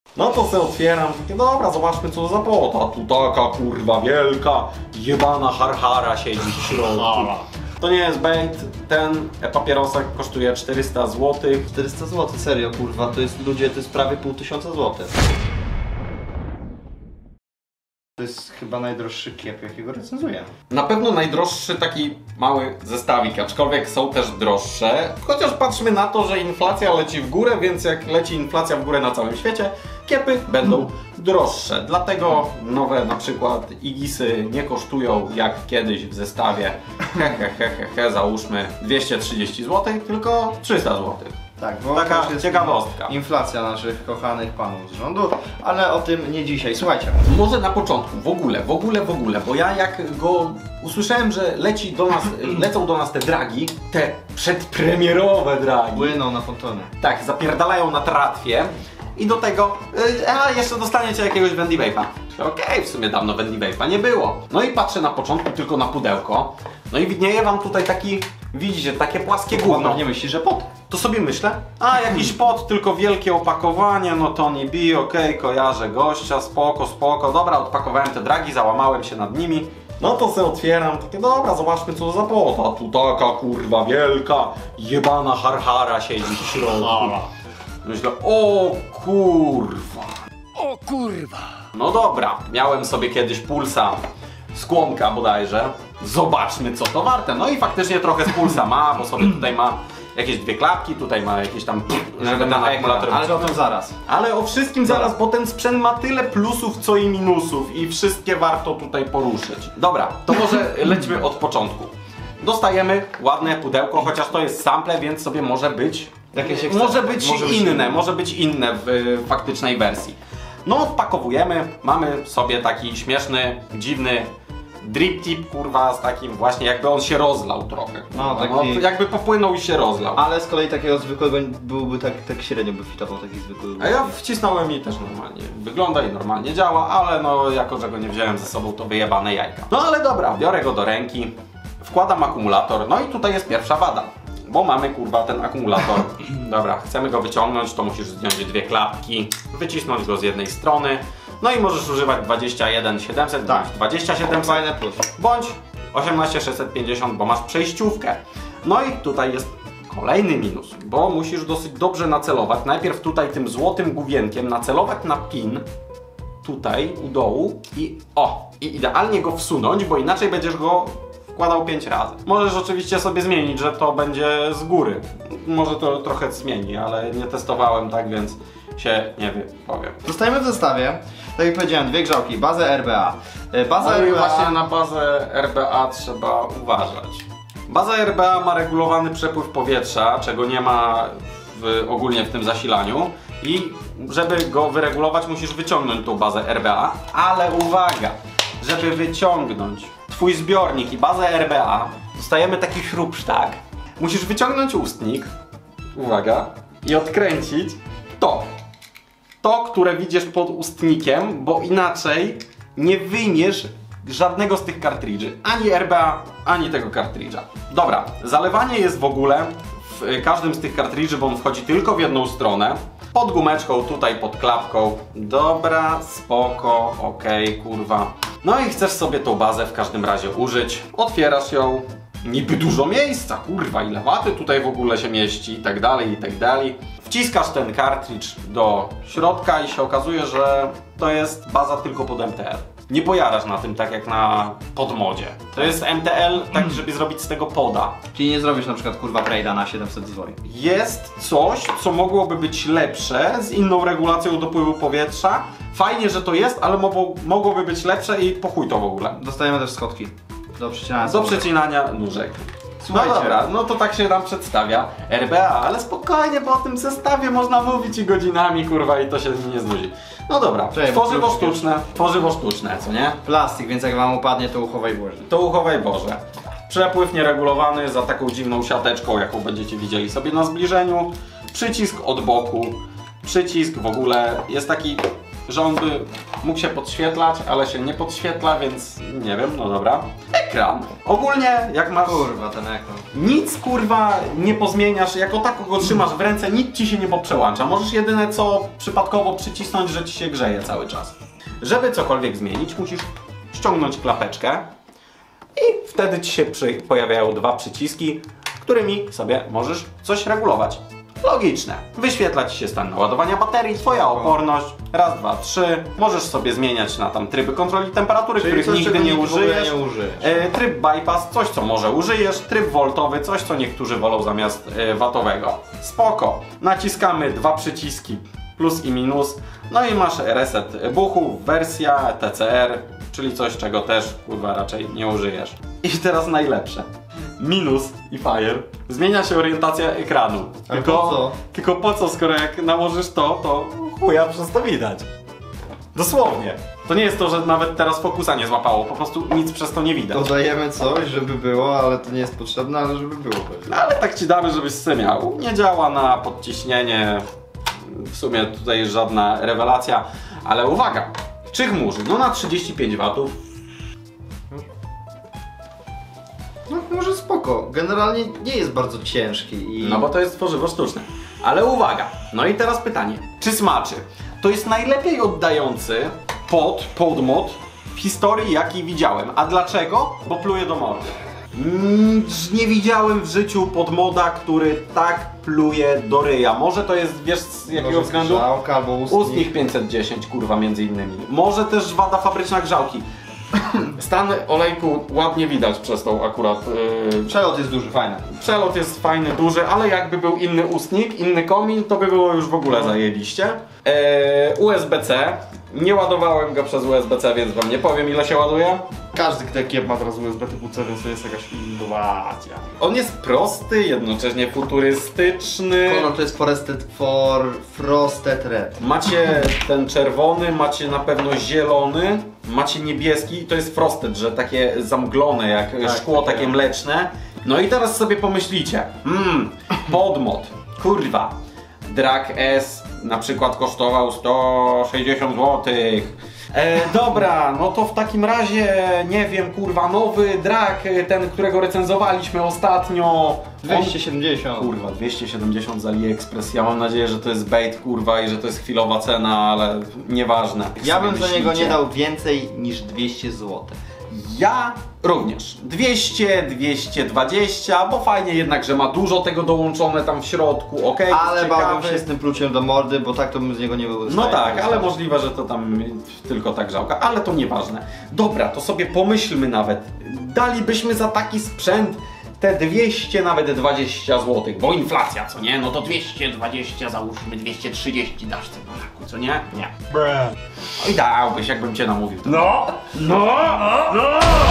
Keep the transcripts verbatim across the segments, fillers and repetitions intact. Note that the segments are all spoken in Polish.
No to se otwieram, takie dobra, zobaczmy co za płot. A tu taka kurwa wielka, jebana harhara siedzi w środku. To nie jest bait, ten papierosek kosztuje czterysta złotych. czterysta złotych, serio kurwa, to jest ludzie, to jest prawie pół tysiąca złotych. To jest chyba najdroższy kiep, jakiego recenzuję. Na pewno najdroższy taki mały zestawik, aczkolwiek są też droższe. Chociaż patrzmy na to, że inflacja leci w górę, więc jak leci inflacja w górę na całym świecie, kiepy będą droższe. Dlatego nowe na przykład Igisy nie kosztują jak kiedyś w zestawie he he he he, he załóżmy dwieście trzydzieści złotych, tylko trzysta złotych. Tak, bo taka jest ciekawostka. Inflacja naszych kochanych panów z rządu, ale o tym nie dzisiaj. Słuchajcie. Może na początku, w ogóle, w ogóle, w ogóle, bo ja jak go usłyszałem, że leci do nas, lecą do nas te dragi, te przedpremierowe dragi. Płyną na fontony. Tak, zapierdalają na tratwie i do tego, yy, a jeszcze dostaniecie jakiegoś Wendy Vape'a. Okej, okay, w sumie dawno Wendy Vape'a nie było. No i patrzę na początku tylko na pudełko, no i widnieje wam tutaj taki, widzicie, takie płaskie gówno. Nie myślisz, że pot? To sobie myślę, a jakiś pot, tylko wielkie opakowanie, no to nie bi, okej, okay, kojarzę gościa, spoko, spoko, dobra, odpakowałem te dragi, załamałem się nad nimi. No to se otwieram, takie dobra, zobaczmy co za pot, a tu taka kurwa wielka, jebana harhara siedzi w środku. Myślę, o kurwa. O kurwa. No dobra, miałem sobie kiedyś pulsa z Kłonka bodajże, zobaczmy co to warte. No i faktycznie trochę z pulsa ma, bo sobie tutaj ma jakieś dwie klapki, tutaj ma jakieś tam, żeby ten akumulator... Ale o tym zaraz. Ale o wszystkim zaraz, bo ten sprzęt ma tyle plusów, co i minusów i wszystkie warto tutaj poruszyć. Dobra, to może lećmy od początku. Dostajemy ładne pudełko, chociaż to jest sample, więc sobie może być... Jakieś może być może inne, być może być inne w y, faktycznej wersji. No odpakowujemy, mamy sobie taki śmieszny, dziwny drip tip, kurwa, z takim właśnie jakby on się rozlał trochę. No, taki... no, jakby popłynął i się rozlał. Ale z kolei takiego zwykłego byłby tak, tak średnio by fitował taki zwykły. A ja wcisnąłem i też normalnie wygląda i normalnie działa, ale no jako, że go nie wziąłem ze sobą, to wyjebane jajka. No ale dobra, biorę go do ręki, wkładam akumulator, no i tutaj jest pierwsza wada. Bo mamy kurwa ten akumulator. Dobra, chcemy go wyciągnąć, to musisz zdjąć dwie klapki, wycisnąć go z jednej strony. No i możesz używać dwadzieścia jeden siedemset, tak. bądź dwadzieścia siedemset, fajne plus. Bądź osiemnaście sześćset pięćdziesiąt, bo masz przejściówkę. No i tutaj jest kolejny minus, bo musisz dosyć dobrze nacelować. Najpierw tutaj tym złotym główienkiem nacelować na pin, tutaj u dołu i o, i idealnie go wsunąć, bo inaczej będziesz go wkładał pięć razy. Możesz oczywiście sobie zmienić, że to będzie z góry. Może to trochę zmieni, ale nie testowałem tak, więc się nie wypowiem. Zostajemy w zestawie, tak jak powiedziałem, dwie grzałki, bazę R B A. Baza Ale R B A... właśnie na bazę R B A trzeba uważać. Baza R B A ma regulowany przepływ powietrza, czego nie ma w, ogólnie w tym zasilaniu. I żeby go wyregulować, musisz wyciągnąć tą bazę R B A. Ale uwaga, żeby wyciągnąć twój zbiornik i bazę R B A, dostajemy taki chrupsztak. Musisz wyciągnąć ustnik, uwaga, i odkręcić to. To, które widzisz pod ustnikiem, bo inaczej nie wyjmiesz żadnego z tych kartridży. Ani R B A, ani tego kartridża. Dobra, zalewanie jest w ogóle w każdym z tych kartridży, bo on wchodzi tylko w jedną stronę. Pod gumeczką, tutaj pod klapką. Dobra, spoko, okej, okay, kurwa. No i chcesz sobie tą bazę w każdym razie użyć. Otwierasz ją. Niby dużo miejsca, kurwa, ile waty tutaj w ogóle się mieści i tak dalej, i tak dalej. Wciskasz ten kartridż do środka i się okazuje, że to jest baza tylko pod M T L. Nie pojarasz na tym tak jak na podmodzie. To jest M T L tak, żeby zrobić z tego poda. Czyli nie zrobisz na przykład kurwa trade'a na siedemset złotych. Jest coś, co mogłoby być lepsze z inną regulacją dopływu powietrza. Fajnie, że to jest, ale mogło, mogłoby być lepsze i po chuj to w ogóle. Dostajemy też schodki do przecinania, do przecinania nóżek. Słuchajcie, no dobra, no to tak się nam przedstawia R B A, ale spokojnie, bo o tym zestawie można mówić i godzinami, kurwa, i to się nie znudzi. No dobra, Cześć, tworzywo sztuczne, tworzywo sztuczne, co nie? Plastik, więc jak wam upadnie, to uchowaj Boże. To uchowaj Boże. Przepływ nieregulowany za taką dziwną siateczką, jaką będziecie widzieli sobie na zbliżeniu. Przycisk od boku, przycisk w ogóle jest taki że on by mógł się podświetlać, ale się nie podświetla, więc nie wiem, no dobra. Ekran. Ogólnie jak masz... Kurwa, ten ekran. Nic kurwa nie pozmieniasz, jako tako go trzymasz w ręce, nic ci się nie poprzełącza. Możesz jedyne co przypadkowo przycisnąć, że ci się grzeje cały czas. Żeby cokolwiek zmienić, musisz ściągnąć klapeczkę i wtedy ci się przy... pojawiają dwa przyciski, którymi sobie możesz coś regulować. Logiczne. Wyświetla ci się stan naładowania baterii, twoja oporność, raz, dwa, trzy. Możesz sobie zmieniać na tam tryby kontroli temperatury, Czyli których coś, nigdy czego nie nigdy w ogóle użyjesz. nie użyjesz. E, tryb bypass, coś co może użyjesz. Tryb voltowy, coś co niektórzy wolą zamiast e, watowego. Spoko. Naciskamy dwa przyciski, plus i minus. No i masz reset buchów, wersja, T C R, czyli coś czego też kurwa raczej nie użyjesz. I teraz najlepsze. Minus i Fire. Zmienia się orientacja ekranu. Ale Tylko, po co? tylko po co, skoro jak nałożysz to, to chuja przez to widać. Dosłownie. To nie jest to, że nawet teraz fokusa nie złapało, po prostu nic przez to nie widać. Dodajemy coś, żeby było, ale to nie jest potrzebne, ale żeby było. No, ale tak ci damy, żebyś sobie miał. Nie działa na podciśnienie. W sumie tutaj żadna rewelacja, ale uwaga. Czy chmurzy? No na trzydzieści pięć watów. No może spoko. Generalnie nie jest bardzo ciężki i... No bo to jest tworzywo sztuczne. Ale uwaga, no i teraz pytanie. Czy smaczy? To jest najlepiej oddający pod, podmod w historii jaki widziałem. A dlaczego? Bo pluje do mordy. Mm, nie widziałem w życiu podmoda, który tak pluje do ryja. Może to jest, wiesz z jakiego Może względu? grzałka albo ustnik. Ustnik pięćset dziesięć, kurwa, między innymi. Może też wada fabryczna grzałki. Stan olejku ładnie widać przez tą akurat... Yy... Przelot jest duży, fajny. Przelot jest fajny, duży, ale jakby był inny ustnik, inny komin, to by było już w ogóle zajebiście. Eee, U S B C. Nie ładowałem go przez U S B C, więc wam nie powiem ile się ładuje. Każdy ktekier ma teraz U S B typu C, więc to jest jakaś innowacja. On jest prosty, jednocześnie futurystyczny. Kolor to jest Forested for Frosted Red. Macie ten czerwony, macie na pewno zielony, macie niebieski i to jest frosted, że takie zamglone jak Tak, szkło, takie. takie mleczne. No i teraz sobie pomyślicie, mmm, podmod, kurwa, Drag S na przykład kosztował sto sześćdziesiąt złotych. E, dobra, no to w takim razie, nie wiem, kurwa, nowy Drag, ten, którego recenzowaliśmy ostatnio. dwieście siedemdziesiąt. Kurwa, dwieście siedemdziesiąt z AliExpress. Ja mam nadzieję, że to jest bait, kurwa, i że to jest chwilowa cena, ale nieważne. Ja bym Sobie za niego myślicie. nie dał więcej niż dwieście złotych. Ja również. dwieście, dwieście dwadzieścia, bo fajnie jednak, że ma dużo tego dołączone tam w środku, ok? Ale bałbym się z tym pluciem do mordy, bo tak to bym z niego nie był w No stanie tak, ale korzystać. możliwe, że to tam tylko tak grzałka, ale to nieważne. Dobra, to sobie pomyślmy nawet. Dalibyśmy za taki sprzęt te dwieście, nawet dwadzieścia złotych, bo inflacja, co nie? No to dwieście dwadzieścia, załóżmy dwieście trzydzieści dasz temu Polaku, co nie? Nie. No i dałbyś, jakbym cię namówił. No! No! No!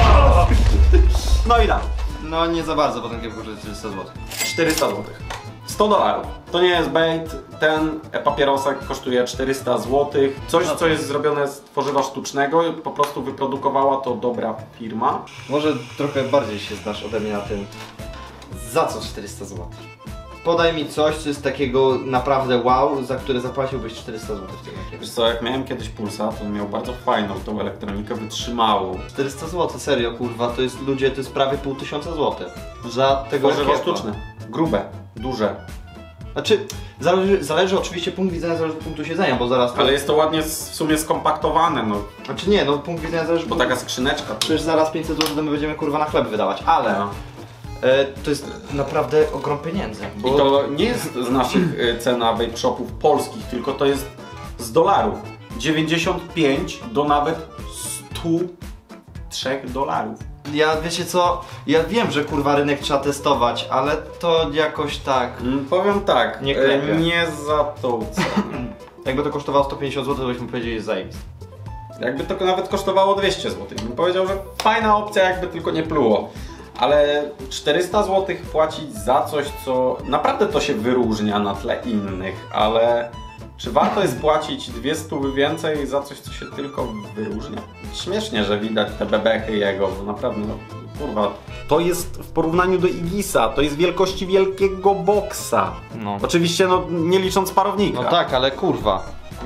No i dam. No nie za bardzo, bo ten kiedyś kosztuje czterysta złotych. czterysta złotych. sto dolarów. To nie jest bait. Ten papierosek kosztuje czterysta złotych. Coś, co jest zrobione z tworzywa sztucznego, po prostu wyprodukowała to dobra firma. Może trochę bardziej się znasz ode mnie na tym. Za co czterysta złotych? Podaj mi coś, co jest takiego naprawdę wow, za które zapłaciłbyś czterysta złotych w tym Wiesz jakimś. co, jak miałem kiedyś Pulsa, to on miał bardzo fajną tą elektronikę, wytrzymałą. czterysta złotych, serio kurwa, to jest ludzie, to jest prawie pół tysiąca złotych. Za tego Tworzywo rakiepa. sztuczne. Grube, duże. Znaczy, zależy, zależy oczywiście punkt widzenia, zależy od punktu siedzenia, bo zaraz to... Ale jest to ładnie w sumie skompaktowane, no. Znaczy nie, no punkt widzenia zależy... Bo taka skrzyneczka. Przecież zaraz pięćset złotych to my będziemy kurwa na chleb wydawać, ale... No. E, to jest naprawdę ogrom pieniędzy. Bo... I to nie jest z naszych y, cen vape shopów polskich, tylko to jest z dolarów. dziewięćdziesiąt pięć do nawet sto trzy dolarów. Ja wiecie co, ja wiem, że kurwa rynek trzeba testować, ale to jakoś tak... Mm, powiem tak, Nie nie, klepie. nie za tą cenę. Jakby to kosztowało sto pięćdziesiąt złotych, to byśmy powiedzieli, że zajebiste. Jakby to nawet kosztowało dwieście złotych, bym powiedział, że fajna opcja, jakby tylko nie pluło. Ale czterysta złotych płacić za coś, co naprawdę to się wyróżnia na tle innych, ale czy warto jest płacić dwie stówy więcej za coś, co się tylko wyróżnia? Śmiesznie, że widać te bebechy jego, bo naprawdę, no, kurwa, to jest w porównaniu do Igisa, to jest wielkości wielkiego boksa. No. Oczywiście, no, nie licząc parownika. No tak, ale kurwa.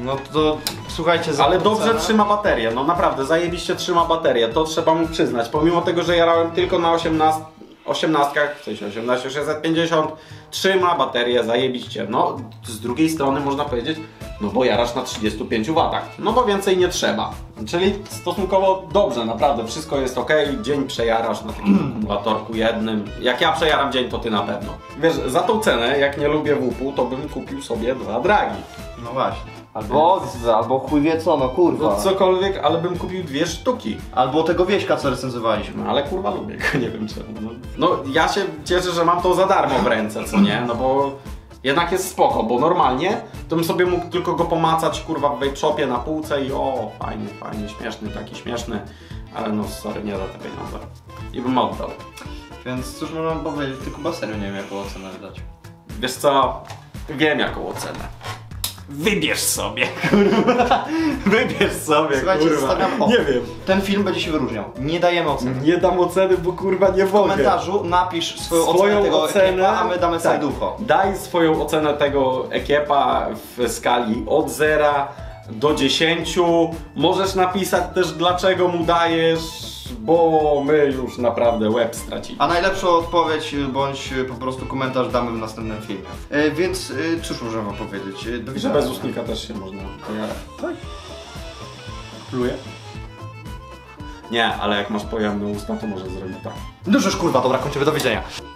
No to słuchajcie, za Ale tą dobrze cenę- trzyma baterię, no naprawdę, zajebiście trzyma baterię, to trzeba mu przyznać. Pomimo tego, że jarałem tylko na osiemnaście, osiemnastkach, w sensie osiemnaście sześćset pięćdziesiąt, trzyma baterię zajebiście. No, z drugiej strony można powiedzieć, no bo jarasz na trzydziestu pięciu watach, no bo więcej nie trzeba. Czyli stosunkowo dobrze, naprawdę, wszystko jest ok, dzień przejarasz na takim akumulatorku jednym. Jak ja przejaram dzień, to ty na pewno. Wiesz, za tą cenę, jak nie lubię łupu, to bym kupił sobie dwa dragi. No właśnie. Albo Oxy, albo chuj wie co, no kurwa. No cokolwiek, ale bym kupił dwie sztuki. Albo tego wieśka, co recenzowaliśmy. No ale kurwa lubię go, nie wiem czemu. No, no ja się cieszę, że mam to za darmo w ręce, co nie? No bo jednak jest spoko, bo normalnie to bym sobie mógł tylko go pomacać kurwa w vape shopie na półce i o, fajny, fajny, śmieszny, taki śmieszny. Ale no sorry, nie za te pieniądze. I bym oddał. Więc cóż można powiedzieć, tylko chyba serio nie wiem jaką ocenę dać. Wiesz co? Wiem jaką ocenę. Wybierz sobie, kurwa. Wybierz sobie, Słuchajcie, kurwa. zostawiam- o. Nie wiem. Ten film będzie się wyróżniał. Nie dajemy oceny. Nie dam oceny, bo kurwa nie W mogę. komentarzu napisz swoją, Swoją ocenę tego ocenę, ekipa, a my damy tak. serducho. Daj swoją ocenę tego ekiepa w skali od zera do dziesięciu. Możesz napisać też dlaczego mu dajesz, bo my już naprawdę łeb stracili. A najlepszą odpowiedź bądź po prostu komentarz damy w następnym filmie. E, więc e, cóż możemy wam powiedzieć? E, Do Że widzenia. bez ustnika też się można pojarać. Tak? Pluje? Nie, ale jak masz pojemne usta, to może zrobić tak. No już kurwa, dobra, kończymy, do widzenia.